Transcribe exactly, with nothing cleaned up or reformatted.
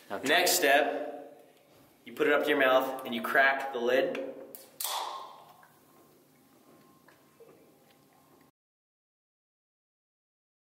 Okay. Next step, you put it up to your mouth and you crack the lid.